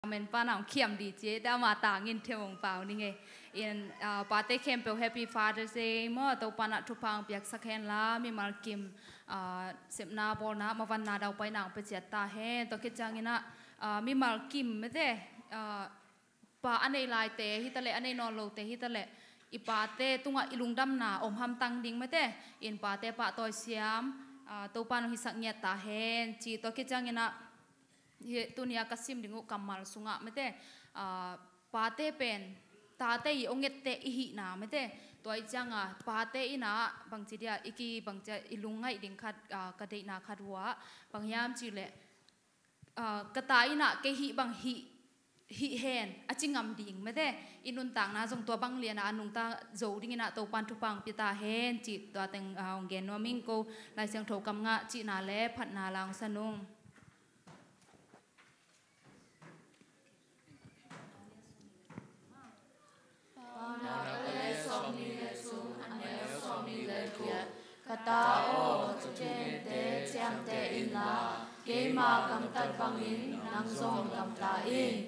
mình pa nào khiêm đi chế đã mà tàng in theo ông bảo đi nghe in party camp Happy Father's Day mà tàu pa na chụp phang biếc sắc hen la mi mal kim xem na bol na mà van na đào bay nàngไปเสียตา hen tàu cái trang ina mi mal kim mấy thế pa anh ấy lại thế hít tale anh ấy nol lâu thế hít tale ipate tunga ilungdam na om ham tang ding mấy thế in pate pa toy siam tàu pa no hisak nhẹ ta hen chi tàu cái trang ina tunia kasim dingu kamal sunga mete pate pen tate onget te ihi na mete toy changa pate ina bangchidia iki bangcha ilungai ding khat kadei na khatwa bangyam chile katai na ke hi bang hi hen achingam ding mete inun tang na jong to bang liana anung ta zo ding ina to pan thu pang pita hen chi to teng gen no ming ko lai siang tho kam nga chi na le phat na lang sanung kata o chute te cham te in la ke ma kam tat bangin nang song kam ta in